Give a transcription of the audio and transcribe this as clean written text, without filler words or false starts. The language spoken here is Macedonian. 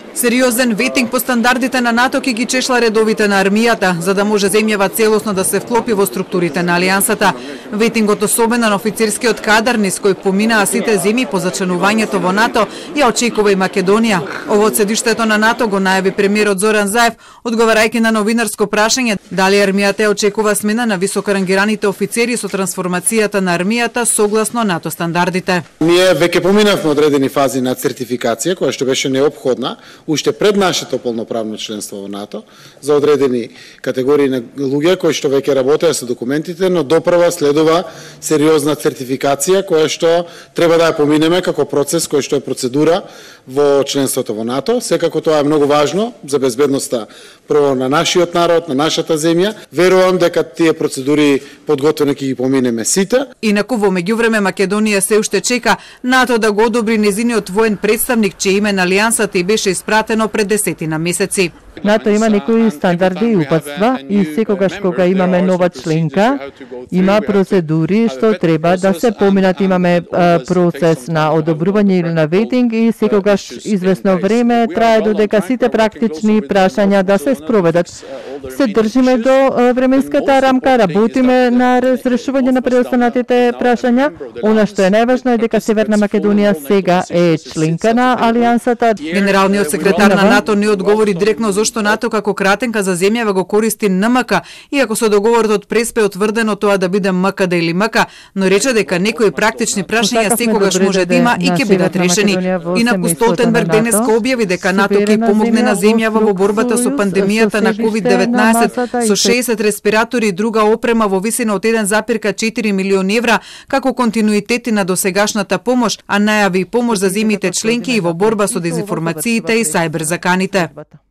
Сериозен ветинг по стандардите на НАТО ќе ги чешла редовите на армијата, за да може земјава целосно да се вклопи во структурите на алијансата. Ветингот особено на офицерскиот кадар низ кој поминаа сите земји по зачленувањето во НАТО ја очекува и Македонија. Ово од седиштето на НАТО го најави премиерот Зоран Заев, одговарајќи на новинарско прашање дали армијата ја очекува смена на високорангираните офицери со трансформацијата на армијата согласно НАТО стандардите. Ние веќе поминавме одредени фази на цертификација која што беше неопходна уште пред нашето полноправно членство во НАТО за одредени категории на луѓе кои што веќе работеа со документите, но допрва следува сериозна цертификација која што треба да ја поминеме како процес кој што е процедура во членството во НАТО. Секако тоа е многу важно за безбедноста прво на нашиот народ, на нашата земја. Верувам дека тие процедури подготвено ќе ги поминеме сите. Инаку во меѓувреме Македонија се уште чека НАТО да го одобри незиниот воен представник, чие име на алијансата и беше испратено пред 10 месеци. НАТО има некои стандарди и упатства и секогаш кога имаме нова членка, има процедури што треба да се поминат. Имаме процес на одобрување или на ветинг и секогаш известно време трае додека сите практични прашања да се спроведат. Се држиме до временската рамка, работиме на разрешување на преостанатите прашања. Она што е најважно е дека Северна Македонија сега е членка на алијансата. Генералниот секретар на НАТО не одговори директно зошто НАТО како кратенка за земјава го користи НМК, иако со договорот од Преспе утврдено тоа да биде МКД или МК, но рече дека некои практични прашања секогаш може да има и ќе бидат решени. Инаку Столтенберг денеска објави дека НАТО ќе помогне на земјава во борбата со пандемијата на COVID-19 со 60 респиратори и друга опрема во висина од 1,4 милион евра како континуитети на досегашната помош, а најави и помош за земјите членки и во борба со дезинформациите и сајбер заканите.